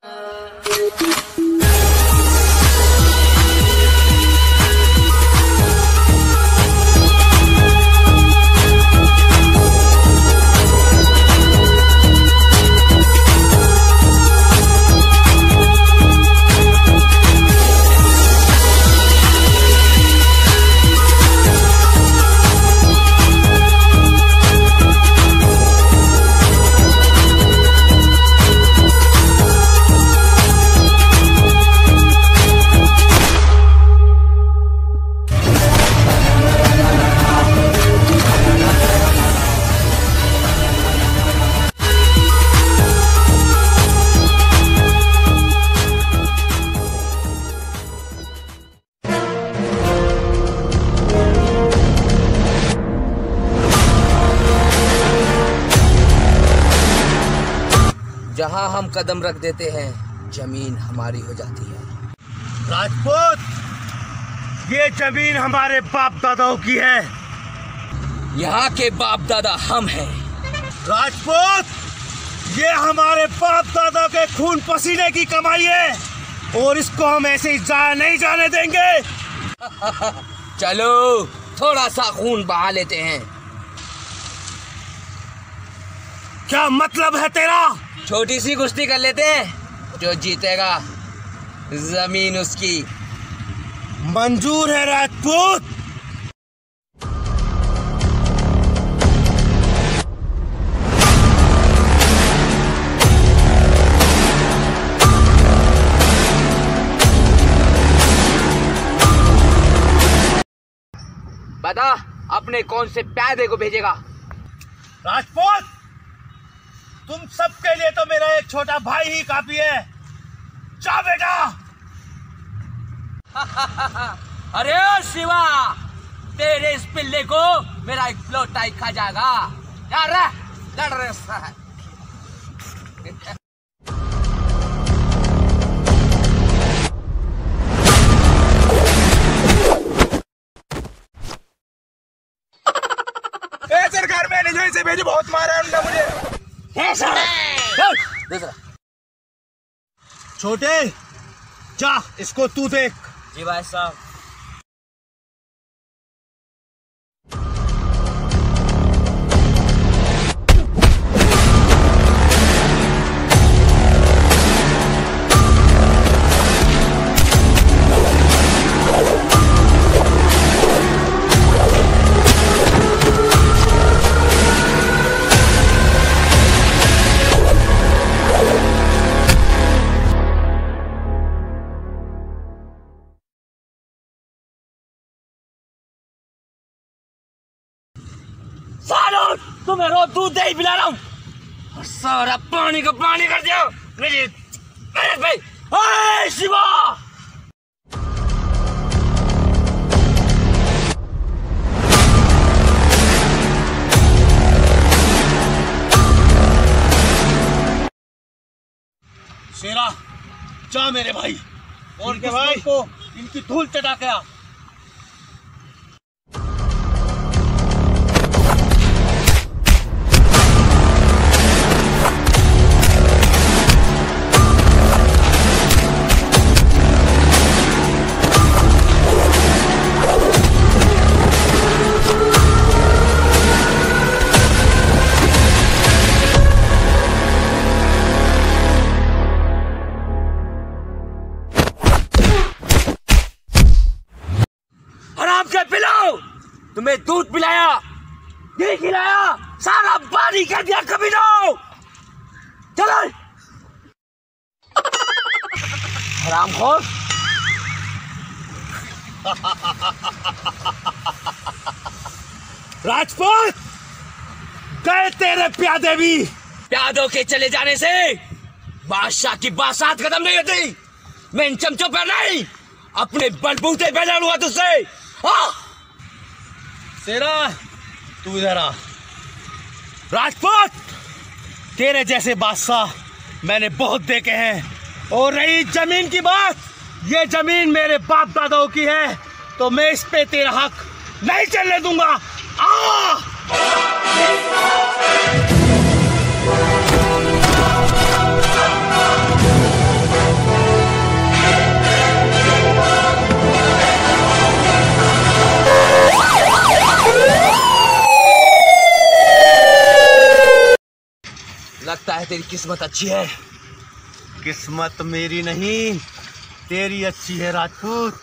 जहां हम कदम रख देते हैं जमीन हमारी हो जाती है। राजपूत, ये जमीन हमारे बाप दादाओं की है। यहाँ के बाप दादा हम हैं। राजपूत, ये हमारे बाप दादा के खून पसीने की कमाई है और इसको हम ऐसे ही जाया नहीं जाने देंगे। चलो थोड़ा सा खून बहा लेते हैं। क्या मतलब है तेरा? छोटी सी कुश्ती कर लेते हैं, जो जीतेगा जमीन उसकी। मंजूर है राजपूत। बता अपने कौन से प्यादे को भेजेगा? राजपूत, तुम सबके लिए तो मेरा एक छोटा भाई ही काफी है। जा बेटा। अरे शिवा, तेरे इस पिल्ले को मेरा एक लोटा ही खा जाएगा। लड़ रहे सरकार, मैंने जो इसे भेजी बहुत मारा है उन्होंने मुझे। छोटे, जा इसको तू देख। जी भाई साहब। तुम्हें रोज दूध दही पिला रहा हूँ, सारा पानी का पानी कर दिया मेरे भाई। ओए शिवा, शेरा, जा मेरे भाई और इनके भाई को इनकी धूल चटा के आ। तुम्हें दूध पिलाया, घी खिलाया, सारा पानी कर दिया कभी नो। चलो हरामखोर। राजपूत, गए तेरे प्यादे भी। प्यादों के चले जाने से बादशाह की बासात खत्म नहीं होती। मैं इन चमचों पर नहीं, अपने बलबूते पे लड़ूंगा तुझसे। शेरा, तू इधर आ। राजपूत, तेरे जैसे बादशाह मैंने बहुत देखे हैं। और रही जमीन की बात, ये जमीन मेरे बाप दादाओं की है, तो मैं इस पे तेरा हक नहीं चलने दूंगा। आ लगता है तेरी किस्मत अच्छी है। किस्मत मेरी नहीं, तेरी अच्छी है राजपूत।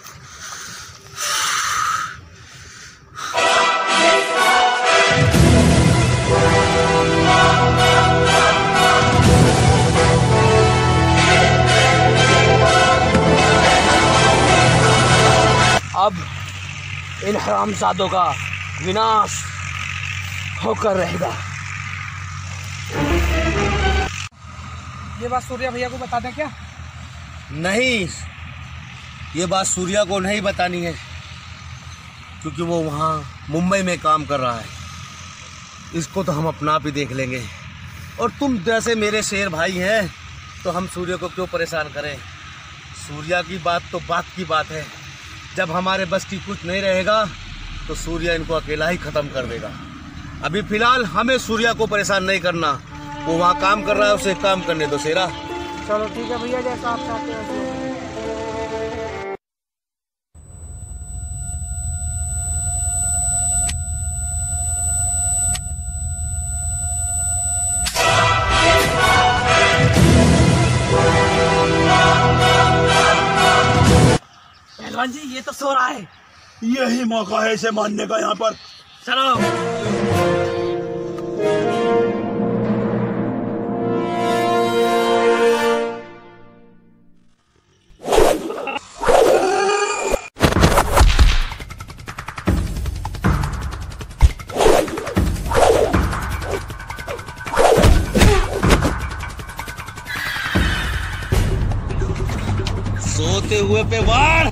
अब इन हरामजादों का विनाश होकर रहेगा। ये बात सूर्या भैया को बता दें क्या? नहीं, ये बात सूर्या को नहीं बतानी है, क्योंकि वो वहाँ मुंबई में काम कर रहा है। इसको तो हम अपना आप ही देख लेंगे। और तुम जैसे मेरे शेर भाई हैं, तो हम सूर्या को क्यों परेशान करें। सूर्या की बात तो बात की बात है। जब हमारे बस की कुछ नहीं रहेगा तो सूर्या इनको अकेला ही ख़त्म कर देगा। अभी फ़िलहाल हमें सूर्या को परेशान नहीं करना। वो वहाँ काम कर रहा है, उसे काम करने दो शेरा। चलो ठीक है भैया, जैसा आप चाहते हैं। पहलवान जी, ये तो सो रहा है। यही मौका है इसे मारने का। यहाँ पर चलो। सोते हुए पे वार।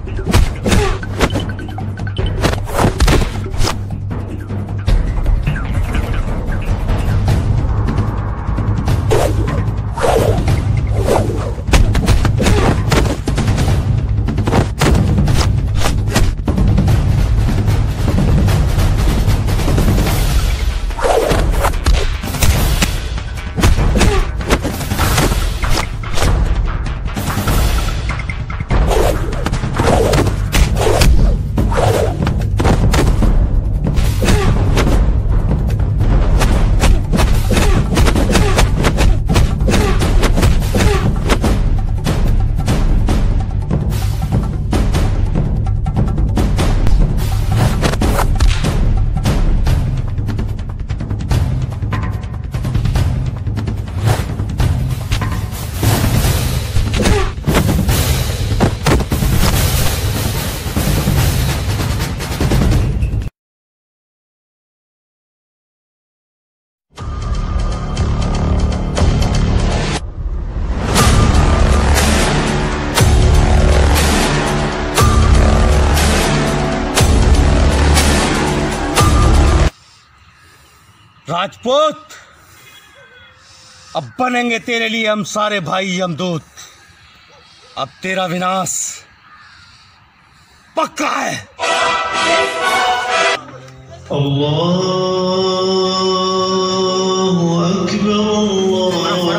राजपूत, अब बनेंगे तेरे लिए हम सारे भाई यमदूत। अब तेरा विनाश पक्का है। अल्लाहु अकबर,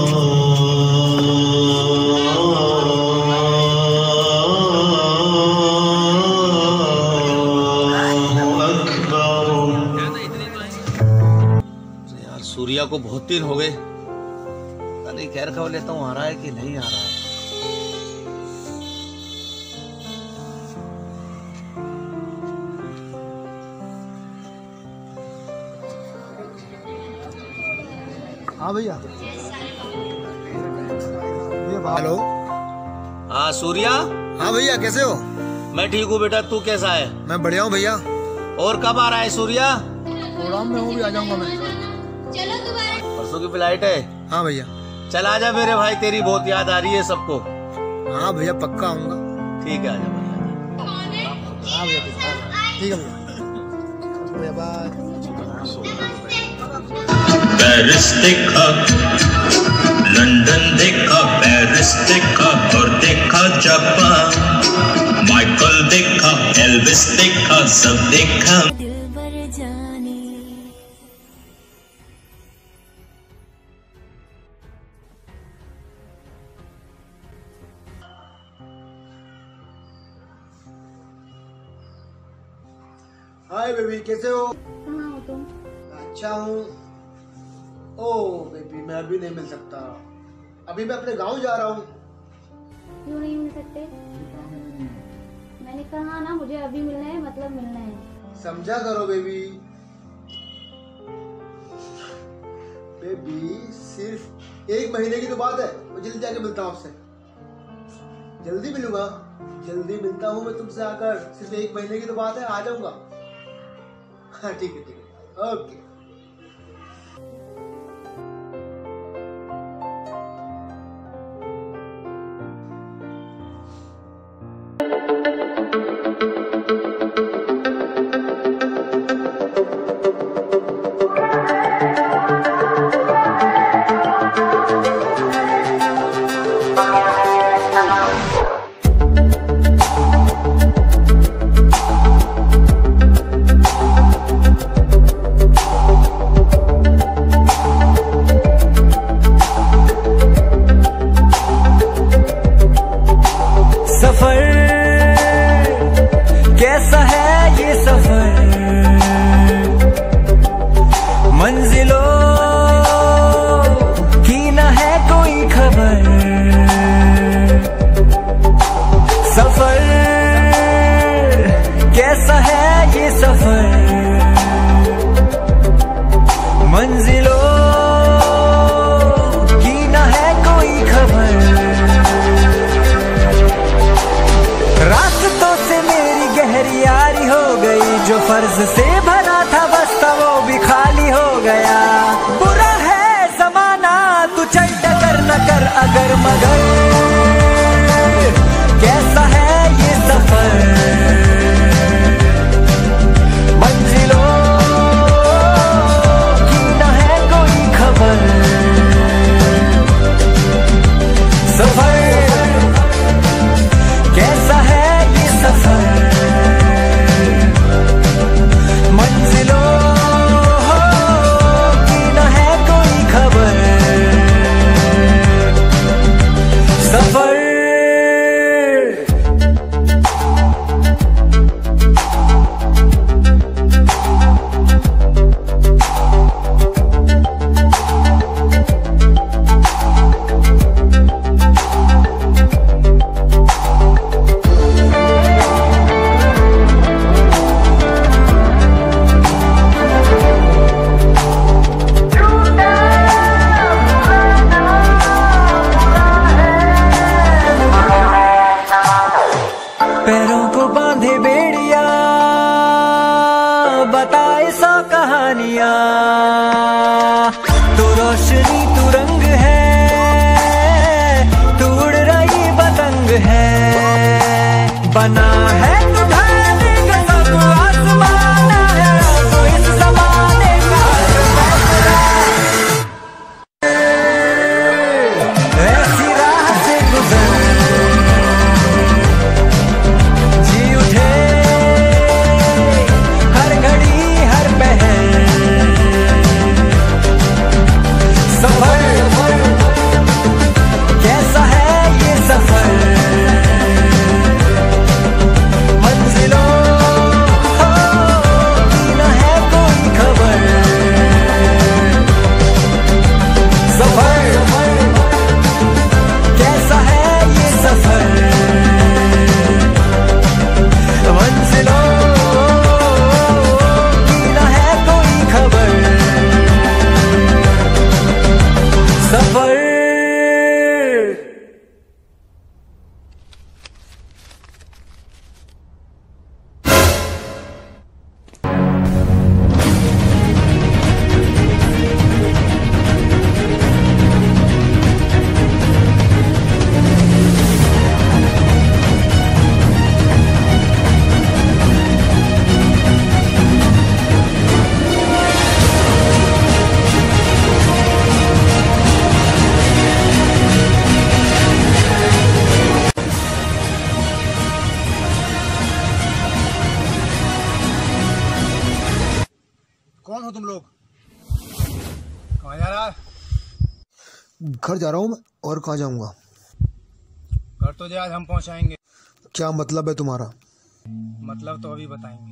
यार सूर्या को बहुत दिन हो गए, पता नहीं खैर खबर लेता हूँ आ रहा है कि नहीं आ रहा है। हाँ भैया। हेलो। हाँ सूर्या। हाँ भैया, कैसे हो? मैं ठीक हूँ बेटा, तू कैसा है? मैं बढ़िया हूँ भैया। और कब आ रहा है सूर्या? प्रोग्राम में हूँ, भी आ जाऊंगा मैं। परसों की फ्लाइट है? हाँ भैया। चल आजा मेरे भाई, तेरी बहुत याद आ रही है सबको। हाँ भैया, पक्का आऊंगा। ठीक है, आजा भैया। हाँ भैया, ठीक है भैया। बाय। पेरिस देखा, लंदन देखा, पेरिस देखा और देखा जापान, माइकल देखा, एल्विस देखा, सब देखा। हाय बेबी, कैसे हो? कहाँ हो तुम? अच्छा हूँ। ओ बेबी, मैं अभी नहीं मिल सकता, अभी मैं अपने गांव जा रहा हूँ। क्यों नहीं मिल सकते? मैंने कहा ना, मुझे अभी मिलना है, मतलब मिलना है। समझा करो बेबी। बेबी सिर्फ 1 महीने की तो बात है, मैं जल्दी जाके मिलता हूँ आपसे। जल्दी मिलूंगा, जल्दी मिलता हूँ मैं तुमसे आकर। सिर्फ 1 महीने की तो बात है, आ जाऊंगा। हाँ ठीक है, ओके। कैसा है ये सफर, मंजिलों की न है कोई खबर। सफर कैसा है ये सफर, मंजिलों की न है कोई खबर। रास्तों से मेरी गहरी यारी हो गई, जो फर्ज से भरा था बस्ता वो भी खाली हो गया। बुरा है जमाना, तू चल डगर न कर अगर मगर। कैसा है ये सफर, मंजिलों की न है कोई खबर। सफर कैसा है ये सफर, मंजिलों की न है कोई खबर। सफर पैरों को बांधे बेड़िया, बताए 100 कहानियां। तू रोशनी तू रंग है, तू उड़ रही पतंग है। बना है तू ढालने का सब आसमान है, तो इस ज़माने का ऐसी राह से गुजर। कैसा है ये सफर, मंजिलों की न है कोई खबर। सफर कैसा है ये सफर, मंजिलों की न है कोई खबर। सफर कौन हो तुम लोग? कहाँ जा रहा? घर जा रहा हूँ मैं, और कहाँ जाऊँगा? घर तो आज हम पहुँचाएंगे। क्या मतलब है तुम्हारा? मतलब तो अभी बताएंगे।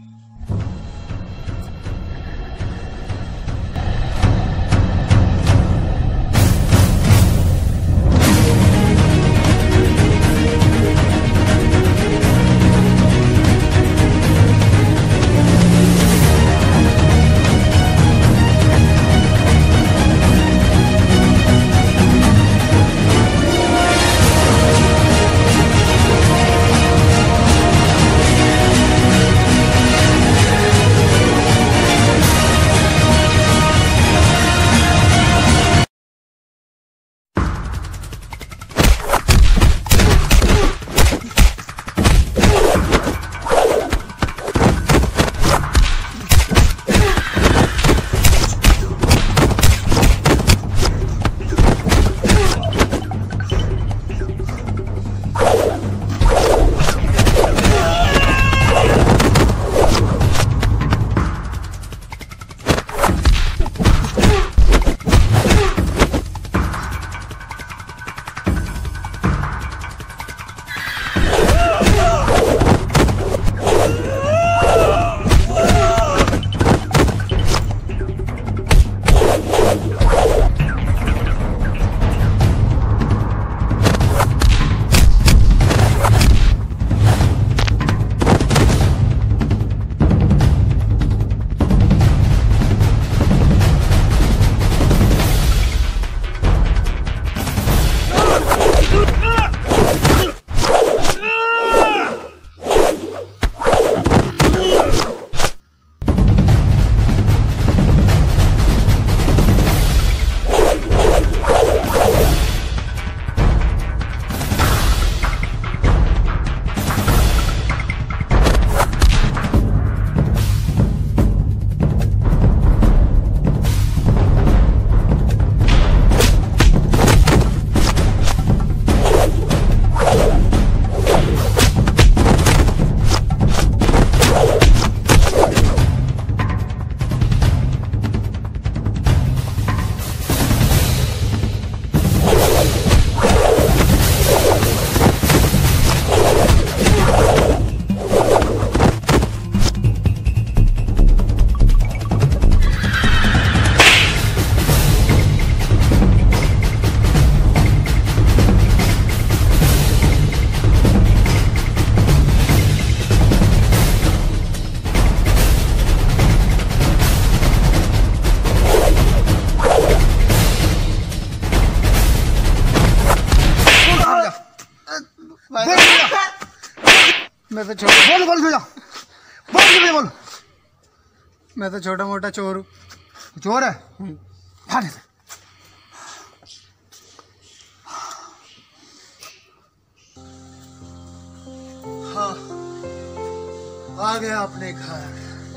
मैं तो छोटा बोल बोल बोल बोल। मैं तो छोटा मोटा चोर हूँ। चोर है? भाग। हाँ, आ गया अपने घर।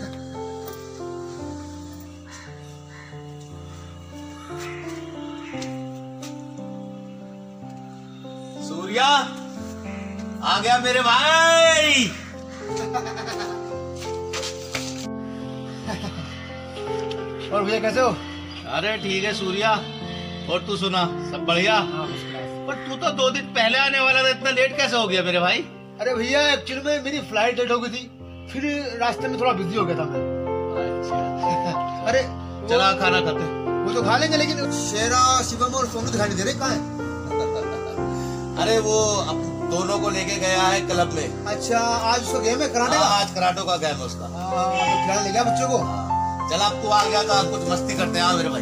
सूर्या आ गया मेरे भाई। और भैया कैसे हो? अरे ठीक है सूर्या, और तू सुना, सब बढ़िया? पर तू तो 2 दिन पहले आने वाला था, इतना लेट कैसे हो गया मेरे भाई? अरे भैया एक्चुअली में मेरी फ्लाइट लेट हो गई थी, फिर रास्ते में थोड़ा बिजी हो गया था मैं। अच्छा। अरे चला खाना खाते। वो तो खा लेंगे, लेकिन शेरा, शिवम और सोनू दिखाई नहीं दे रहे, कहाँ है? अरे वो दोनों को लेके गया है क्लब में। अच्छा, आज उसका गेम है कराटे का? आज कराटो का गेम है उसका। तो खिलाने ले गया बच्चों को। चल अब तू आ गया तो आज कुछ मस्ती करते हैं मेरे भाई।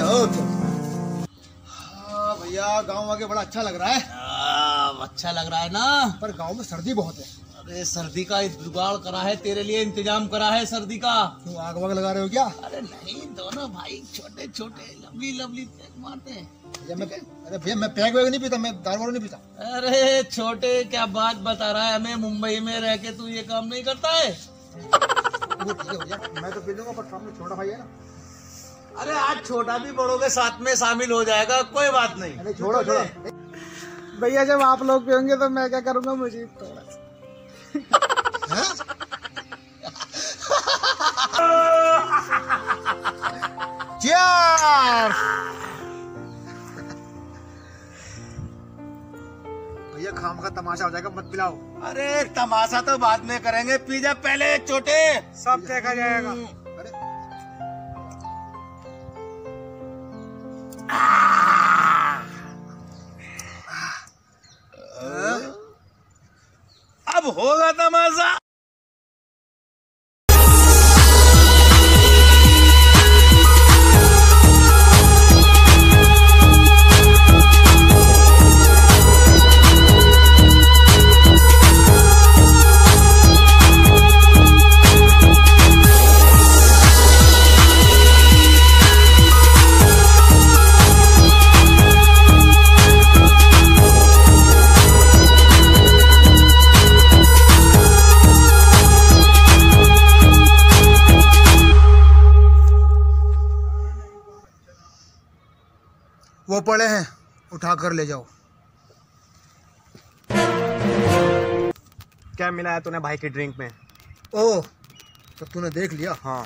हाँ भैया, गाँव आके बड़ा अच्छा लग रहा है। अच्छा लग रहा है ना? पर गाँव में सर्दी बहुत है। अरे सर्दी का जुगाड़ करा है तेरे लिए, इंतजाम करा है सर्दी का। तुम आग वाग लगा रहे हो क्या? अरे नहीं, दोनों भाई छोटे छोटे लवली लवली पैक मारते हैं। अरे भैया मैं पैक वैग नहीं पीता, मैं दारू वारू नहीं पीता। अरे छोटे, क्या बात बता रहा है हमें, मुंबई में रह के तू ये काम नहीं करता है? वो ठीक है भैया, मैं तो पी लूंगा, पर सामने छोटा भाई है ना। अरे आज छोटा भी बड़ों के साथ में शामिल हो जाएगा, कोई बात नहीं। अरे छोड़ो छोड़ो भैया, जब आप लोग पियोगे तो मैं क्या करूँगा, मुझे थोड़ा सा। भैया खाम का तमाशा हो जाएगा, मत पिलाओ। अरे तमाशा तो बाद में करेंगे, पी जा पहले छोटे। सब देखा जाएगा। अरे अब होगा तमाशा। वो पड़े हैं, उठा कर ले जाओ। क्या मिला है तूने भाई की ड्रिंक में? ओह, तो तूने देख लिया? हाँ।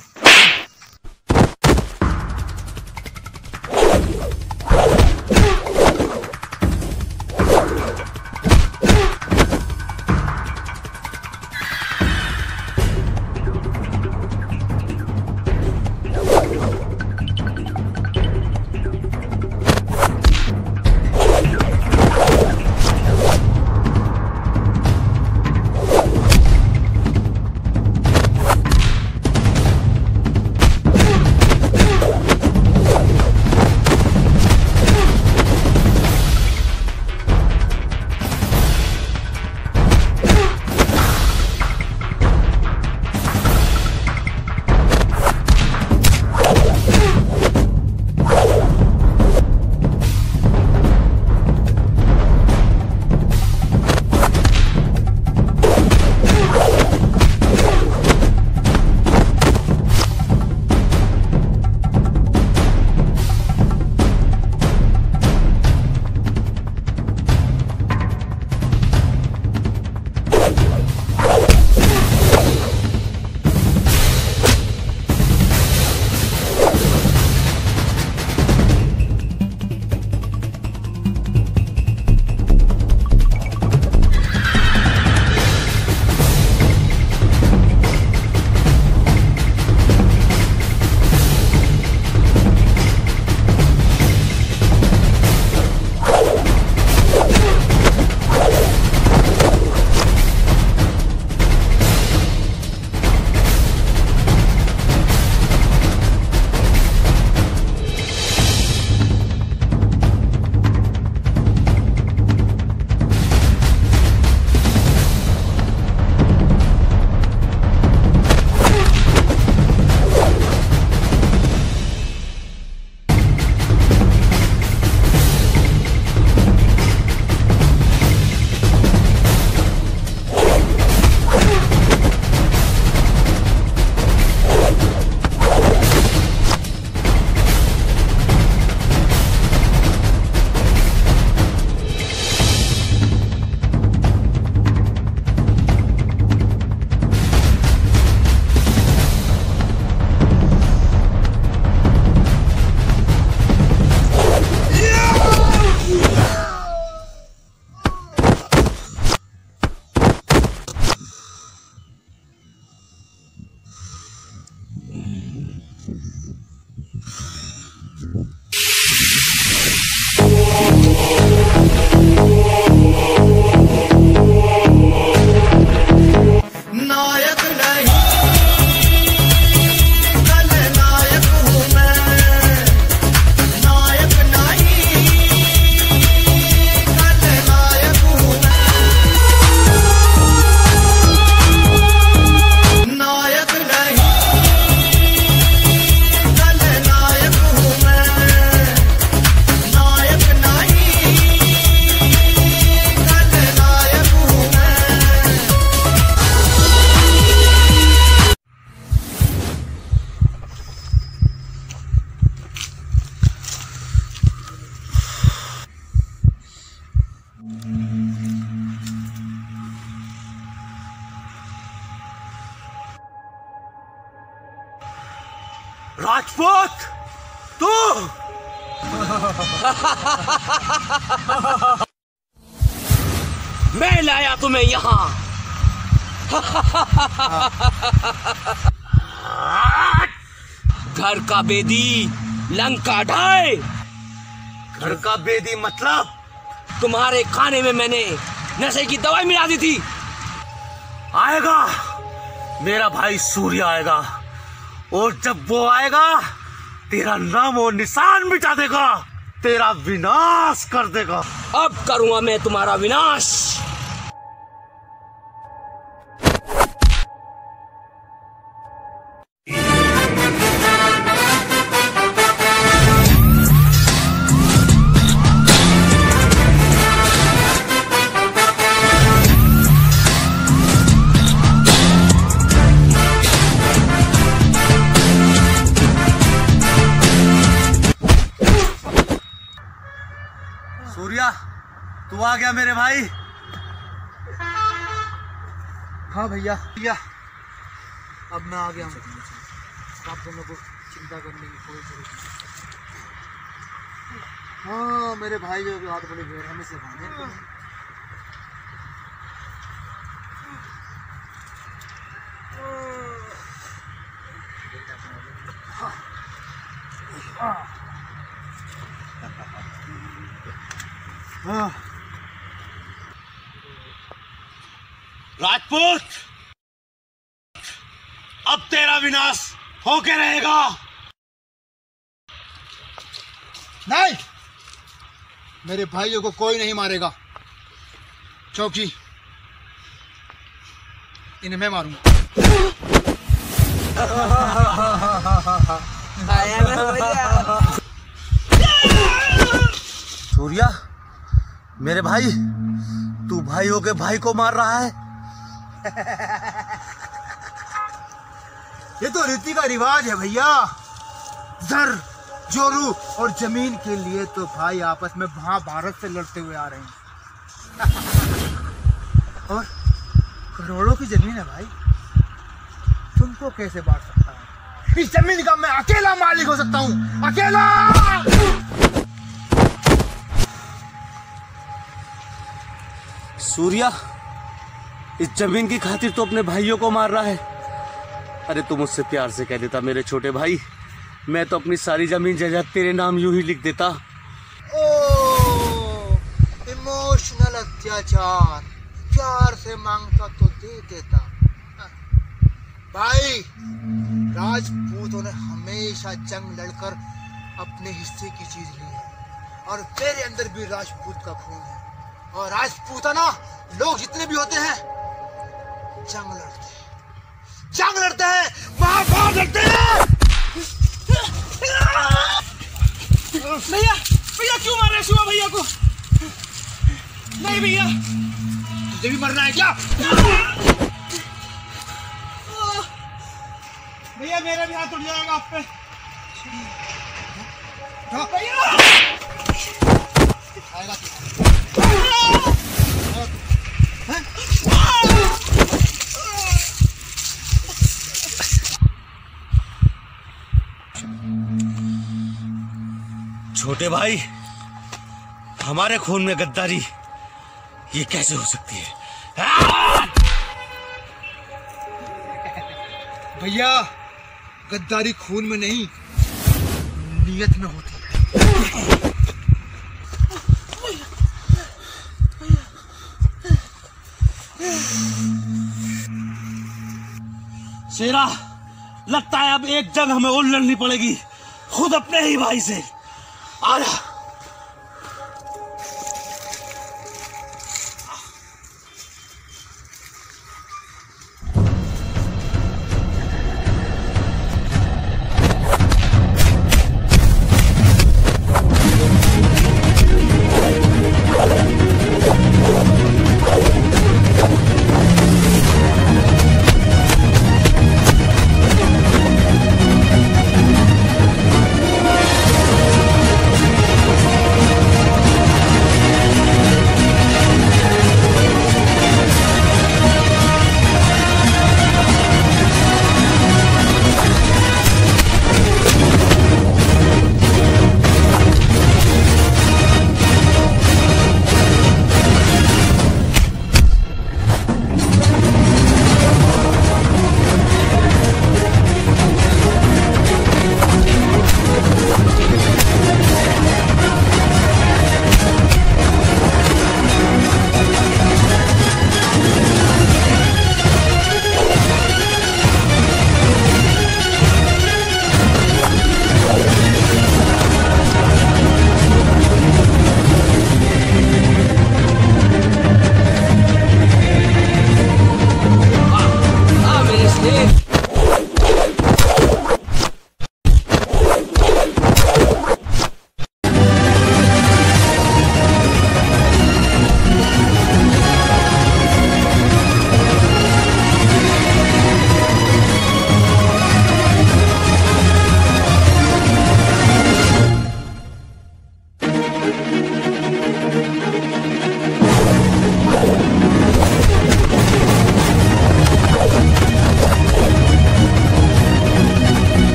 राजपूत तू मैं लाया तुम्हें यहाँ। घर का बेदी लंका ढाए। घर का बेदी मतलब? तुम्हारे खाने में मैंने नशे की दवाई मिला दी थी। आएगा मेरा भाई सूर्य आएगा, और जब वो आएगा तेरा नाम और निशान मिटा देगा, तेरा विनाश कर देगा। अब करूंगा मैं तुम्हारा विनाश। सूर्या तू आ गया मेरे भाई? हाँ भैया भैया, अब मैं आ गया हूँ। आप दोनों को चिंता करने की कोई जरूरत नहीं। हाँ मेरे भाई जो हाथ बड़े घेर हमें से भागे। राजपूत अब तेरा विनाश होके रहेगा। नहीं, मेरे भाइयों को कोई नहीं मारेगा। चौकी इन्हें मैं मारूंगा। सूर्या मेरे भाई, तू भाइयों के भाई को मार रहा है? ये तो रीति का रिवाज है भैया। जर जोरू और जमीन के लिए तो भाई आपस में महाभारत से लड़ते हुए आ रहे हैं। और करोड़ों की जमीन है भाई, तुमको कैसे बांट सकता है? इस जमीन का मैं अकेला मालिक हो सकता हूँ, अकेला। सूर्या इस जमीन की खातिर तो अपने भाइयों को मार रहा है। अरे तू मुझसे प्यार से कह देता मेरे छोटे भाई, मैं तो अपनी सारी जमीन जायदाद तेरे नाम यूं ही लिख देता। ओ इमोशनल अत्याचार, प्यार से मांगता तो दे देता। भाई राजपूतों ने हमेशा जंग लड़कर अपने हिस्से की चीज ली है, और मेरे अंदर भी राजपूत का खून है। और राजपूताना लोग जितने भी होते हैं जंग लड़ते हैं, महाभारत लड़ते हैं। भैया भैया क्यों मार रहे शिवा भैया को? नहीं भैया, तुझे भी मरना है क्या? भैया मेरा भी हाथ उठ जाएगा आप पे। दिखाएगा छोटे भाई, हमारे खून में गद्दारी ये कैसे हो सकती है? भैया गद्दारी खून में नहीं, नियत में होती है। शेरा, लगता है अब एक जंग हमें और लड़नी पड़ेगी, खुद अपने ही भाई से। आजा।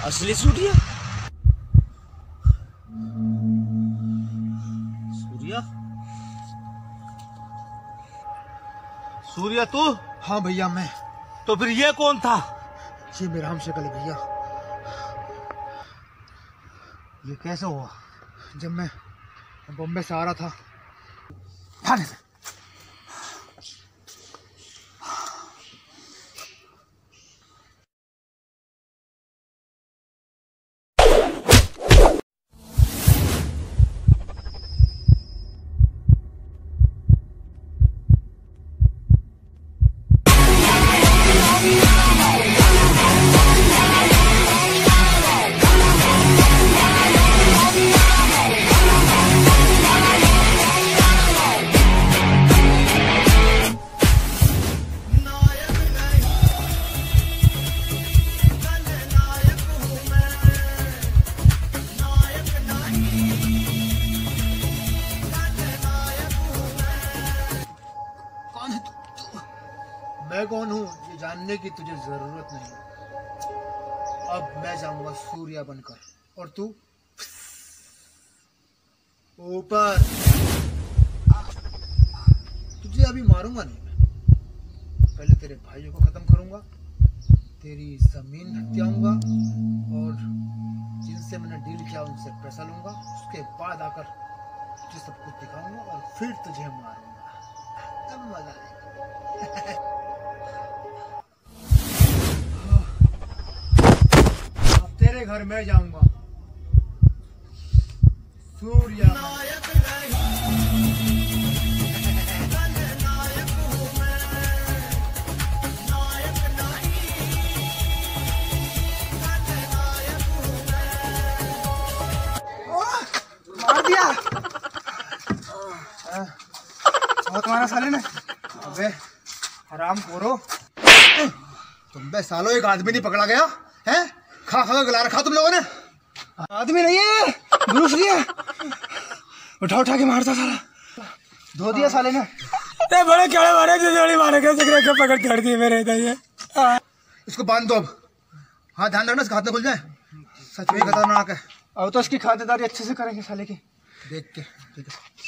असली सूर्या? सूर्या? सूर्या तू? हाँ भैया मैं। तो फिर ये कौन था? ये मेरा हम शक्ल है भैया। ये कैसे हुआ? जब मैं बॉम्बे से आ रहा था। थाने से। मैं कौन हूँ ये जानने की तुझे जरूरत नहीं। अब मैं जाऊंगा सूर्या बनकर और तू ऊपर। तुझे अभी मारूंगा नहीं मैं। पहले तेरे भाइयों को खत्म करूंगा, तेरी जमीन हत्याऊंगा और जिनसे मैंने डील किया उनसे पैसा लूंगा। उसके बाद आकर तुझे सब कुछ दिखाऊंगा और फिर तुझे मारूंगा। तब मजा आएगा। तेरे घर में जाऊंगा सूर्या। मार दिया बहुत मारा साले ने। अबे हराम खोरो, तुम बे सालों एक आदमी नहीं पकड़ा गया है? खा खा गला रखा तुम लोगों ने। आदमी नहीं है, ब्रूस ली है। उठा उठा के मारता साला। धो दिया साले ने। ए बड़े केड़े मारे, जोड़ी मारे कैसे के पकड़ कर दिए मेरे ये। इसको बांध दो अब। हाँ ध्यान रखना इसका हाथ न खुल जाए। सच में खतरनाक है। अब तो इसकी खातिरदारी अच्छे से करेंगे साले की। देख के ठीक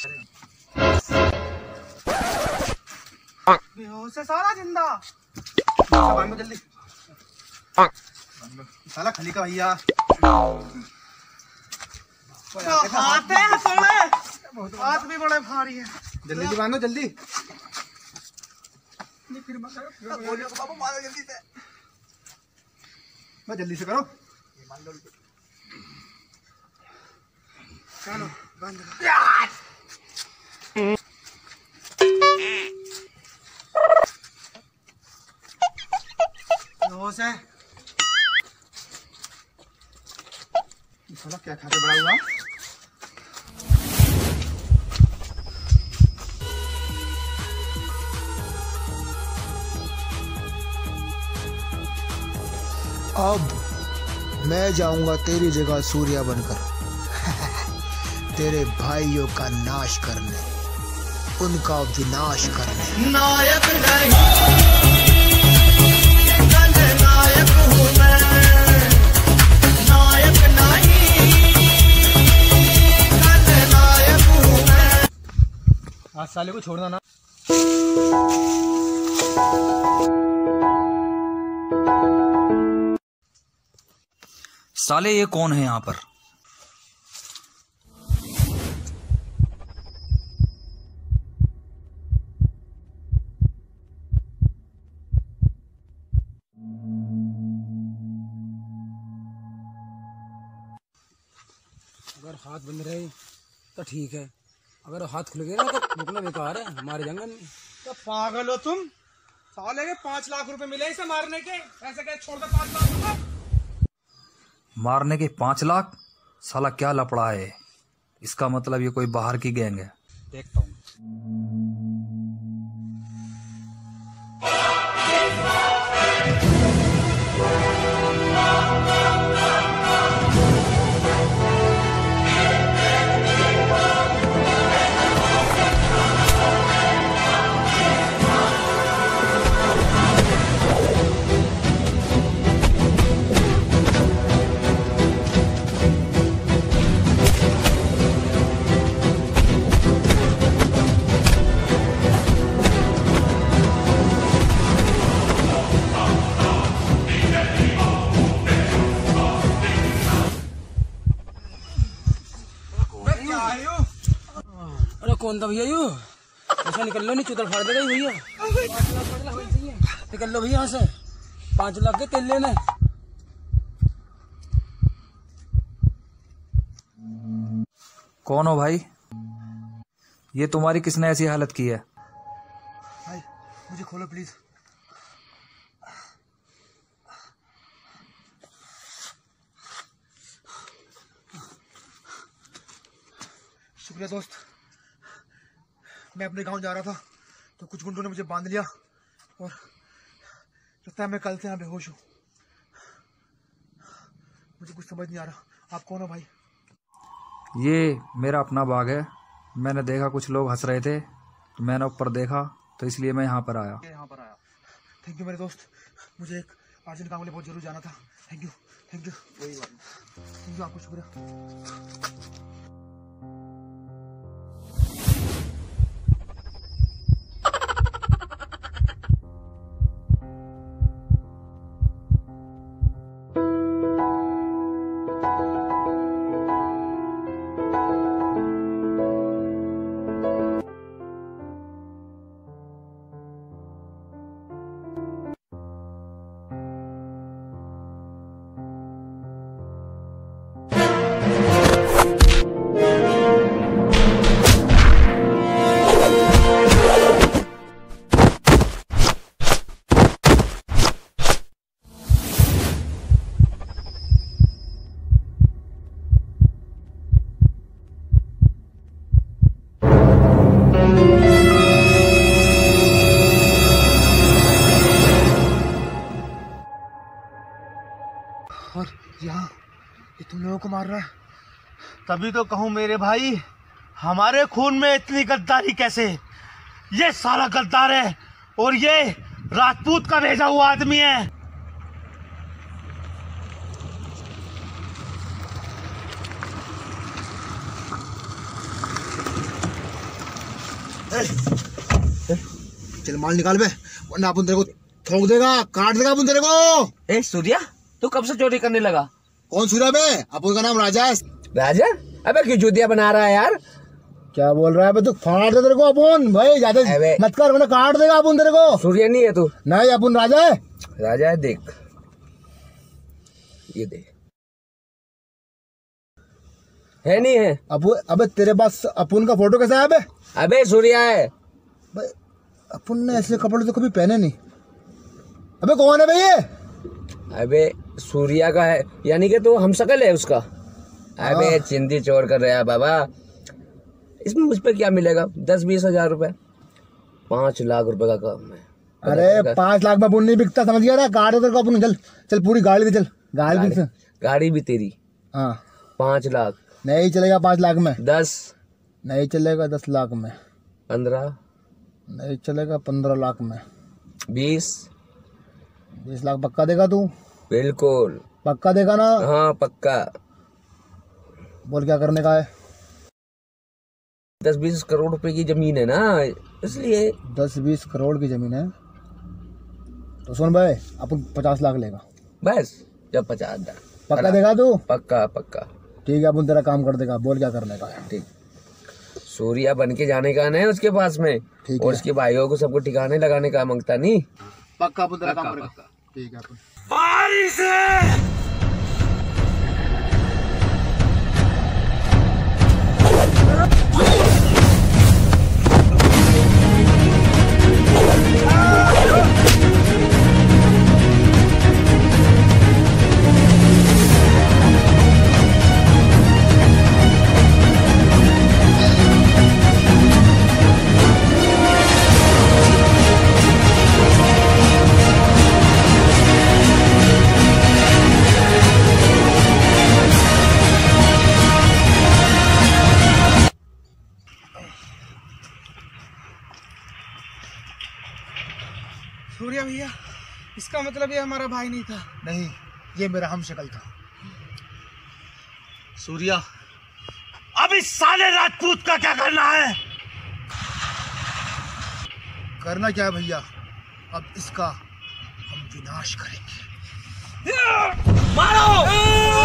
है। से सारा जिंदा। बांध जल्दी। साला खली का भैया। हाथ भी बड़े भारी है। जल्दी बांधो जल्दी। बस जल्दी से करो। चलो बंद। होश है। साला क्या खाते बड़ा हुआ? अब मैं जाऊंगा तेरी जगह सूर्या बनकर तेरे भाइयों का नाश करने, उनका विनाश करने। नायक नायक हूँ मैं, नायक नहीं, नायक हूँ मैं। आज साले को छोड़ना ना। साले ये कौन है यहाँ पर? अगर हाथ बंद रहे तो ठीक है, अगर हाथ खुल गए ना तो निकलना बेकार है, हमारे जंगल में। तो पागल हो तुम? साले के 5 लाख रुपए मिले इसे मारने के, ऐसे कैसे छोड़ दे 5 लाख रुपए? मारने के 5 लाख? साला क्या लपड़ा है? इसका मतलब ये कोई बाहर की गैंग है। देखता हूँ। कौन था भैया यू? ऐसा निकल लो, नहीं चुतर फाड़ देगा भैया। निकल लो भैया यहाँ से, 5 लाख के तेल लेने। कौन हो भाई? ये तुम्हारी किसने ऐसी हालत की है? भाई मुझे खोलो प्लीज। शुक्रिया दोस्त। मैं अपने गांव जा रहा था तो कुछ गुंडों ने मुझे बांध लिया और लगता है मैं कल से यहाँ बेहोश हूँ। मुझे कुछ समझ नहीं आ रहा। आप कौन हो भाई? ये मेरा अपना बाग है। मैंने देखा कुछ लोग हंस रहे थे तो मैंने ऊपर देखा तो इसलिए मैं यहाँ पर आया। थैंक यू मेरे दोस्त। मुझे एक अर्जेंट काम के लिए बहुत जरूर जाना था। Thank you thank you. कोई बात नहीं। थैंक यू, आपको शुक्रिया। और यहाँ ये तुम लोगों को मार रहा है? तभी तो कहूँ मेरे भाई, हमारे खून में इतनी गद्दारी कैसे? ये साला गद्दार है और ये राजपूत का भेजा हुआ आदमी है। चल माल निकाल बे, वरना अपन तेरे को ठोक देगा, काट देगा अपन तेरे को। ए सूर्या, तू कब से चोरी करने लगा? कौन सूर्या बे? अपन का नाम राजा है। राजा? अबे क्यों चूतिया बना रहा है यार? क्या बोल रहा है बे तू? फाड़ दे तेरे को अपन भाई, ज्यादा मत कर वरना काट देगा अपन तेरे को। सूर्या नहीं है तू? नहीं, अपन राजा है। राजा है, देख ये देख, है नहीं है? अबे तेरे पास अपन का फोटो कैसा है बे? अबे सूर्या है भाई। अपन ने ऐसे कपड़े तो कभी पहने नहीं। अबे कौन है भाई ये? अबे सूर्या का है, यानी कि तो हम शकल है उसका। अबे चिंदी चोर कर रहा है बाबा। इसमें मुझ पे क्या मिलेगा? 10-20 हजार रुपए। 5 लाख रुपए का काम है। अरे 5 लाख में अपन नहीं बिकता, समझ गया ना? काट तेरे को अपन। चल चल पूरी गाड़ी दे, चल गाड़ी भी तेरी। हाँ 5 लाख नहीं चलेगा। 5 लाख में 10 नहीं चलेगा। 10 लाख में 15 नहीं चलेगा। 15 लाख में 20 लाख पक्का देगा तू? बिल्कुल पक्का देगा ना? हाँ पक्का। बोल क्या करने का है? 10-20 करोड़ रुपए की जमीन है ना, इसलिए। 10-20 करोड़ की जमीन है तो सुन भाई, अपन 50 लाख लेगा बस। जब 50 पक्का देगा तू? पक्का पक्का। ठीक है, अपन तेरा काम कर देगा। बोल क्या करने का है? ठीक। सूर्या बन के जाने का है उसके पास में, और उसके भाइयों को सबको ठिकाने लगाने का मांगता नहीं। पक्का अपन तेरा काम करेगा। ठीक है अपन सूर्या भैया, इसका मतलब ये हमारा भाई नहीं था? नहीं, ये मेरा हमशक्ल था। सूर्या, अब इस साले राजपूत का क्या करना है? करना क्या है भैया? अब इसका हम विनाश करेंगे।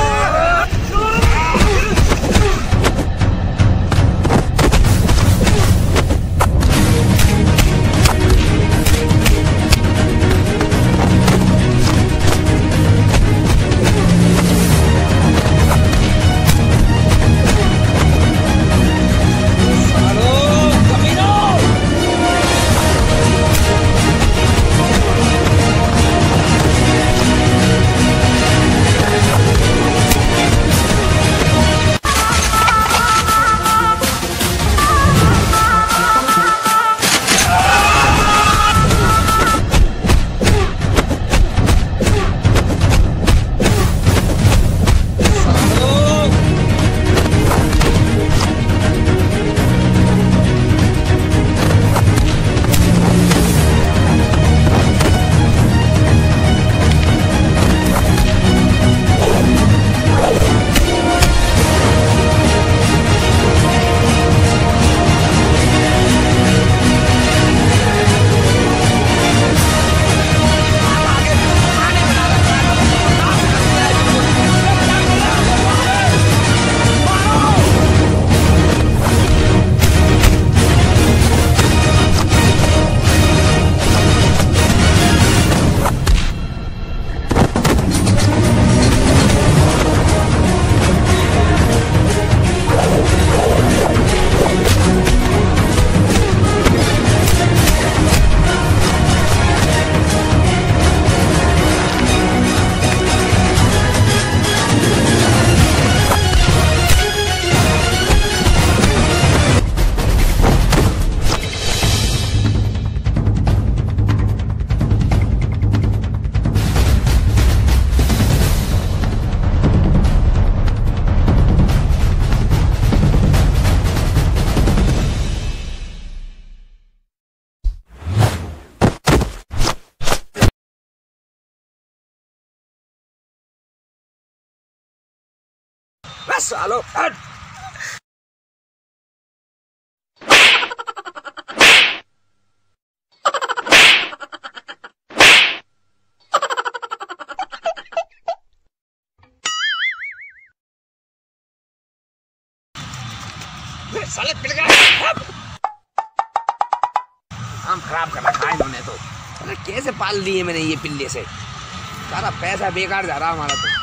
मारो! बस सालो हट। साले पिट गए, काम खराब कर रखा है इन्होंने तो। अरे कैसे पाल लिए मैंने ये पिल्ले से, सारा पैसा बेकार जा रहा हमारा तो।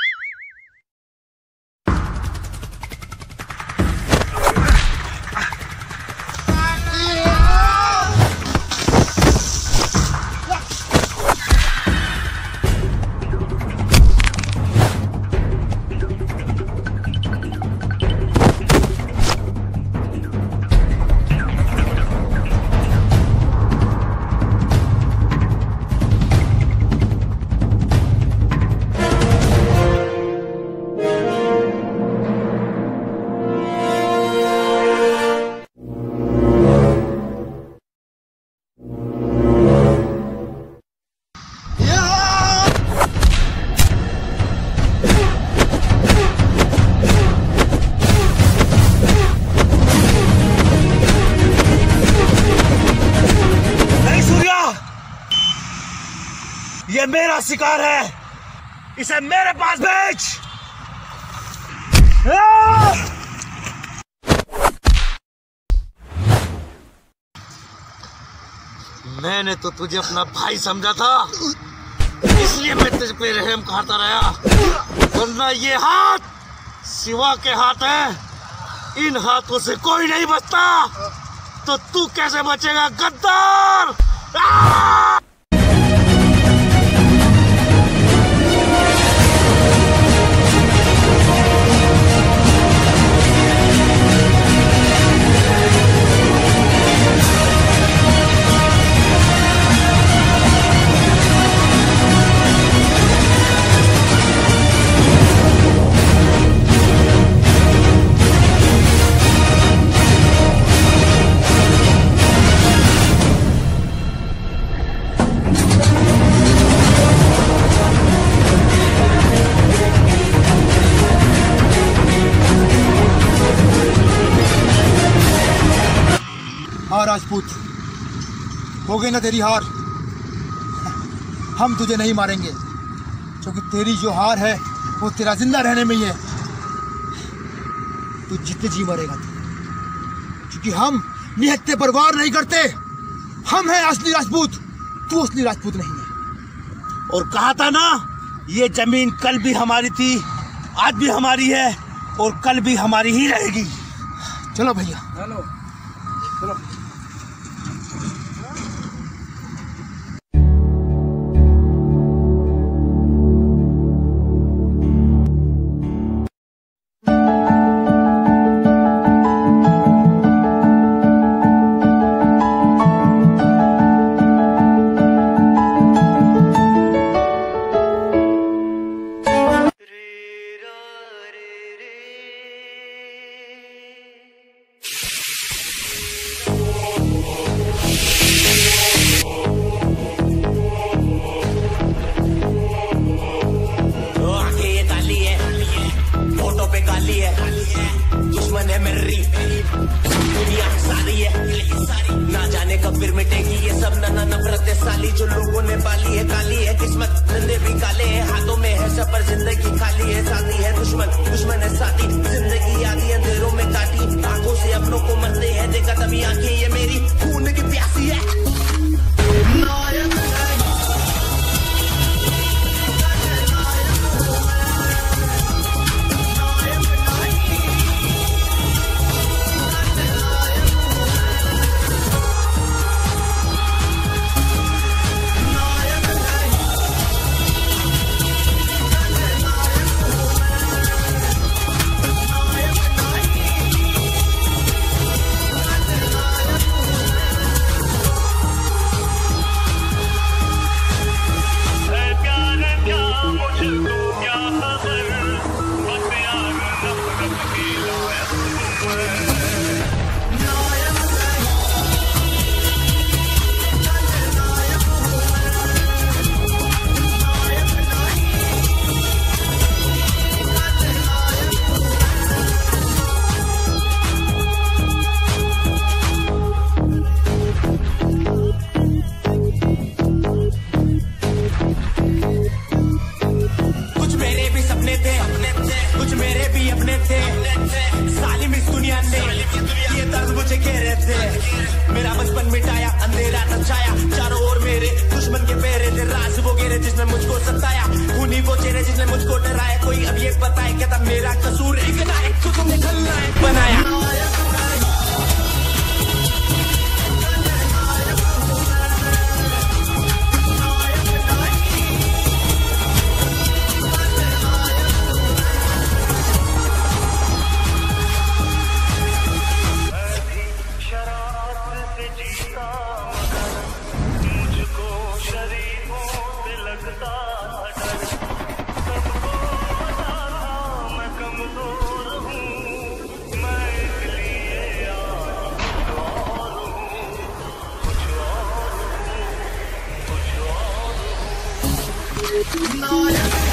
ये मेरा शिकार है, इसे मेरे पास भेज। मैंने तो तुझे अपना भाई समझा था, इसलिए मैं तुझ पे रहम खाता रहा, वरना ये हाथ शिवा के हाथ है, इन हाथों से कोई नहीं बचता। तो तू कैसे बचेगा गद्दार? हाँ राजपूत, हो गई ना तेरी हार। हम तुझे नहीं मारेंगे, क्योंकि तेरी जो हार है वो तेरा जिंदा रहने में ही है। तू जितने जी मरेगा तू, क्योंकि हम निहत्थे पर वार नहीं करते। हम हैं असली राजपूत, तू असली राजपूत नहीं है। और कहा था ना, ये जमीन कल भी हमारी थी, आज भी हमारी है और कल भी हमारी ही रहेगी। चलो भैया, चलो चलो। दुश्मन है मेरी दुनिया सारी है, ना जाने कब फिर मिटेगी ये सब नना नफरत साली जो लोगों ने पाली है। काली है किस्मत, धंधे भी काले हैं, हाथों में है सब पर जिंदगी खाली है। साथी है दुश्मन, दुश्मन है साथी, जिंदगी आधी अंधेरों में काटी, आंखों से अपनों को मरते हैं देखा तभी आंखें ये मेरी खून की प्यासी है। भी अपने थे, सालिम इस दुनिया ने ये दर्द मुझे घेरे थे। मेरा बचपन मिटाया, अंधेरा नचाया, चारों ओर मेरे दुश्मन के फेरे थे। राज वो घेरे जिसने मुझको सताया, खूनी वो चेहरे जिसने मुझको डराया। कोई अब ये बताए क्या था मेरा कसूर, एक नायक को तुमने खलनायक बनाया। नायक